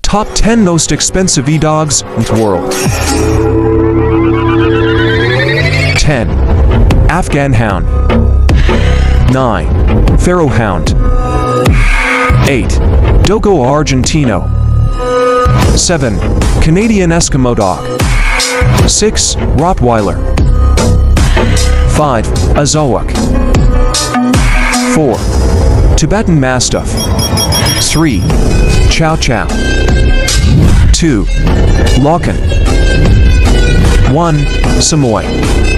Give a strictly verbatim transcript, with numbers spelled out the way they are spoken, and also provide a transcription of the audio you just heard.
Top ten most expensive e-dogs in the world. ten. Afghan Hound. nine. Pharaoh Hound. eight. Dogo Argentino. seven. Canadian Eskimo Dog. six. Rottweiler. five. Azawak. four. Tibetan Mastiff. three. Chow Chow. two. Lachlan. one. Samoyed.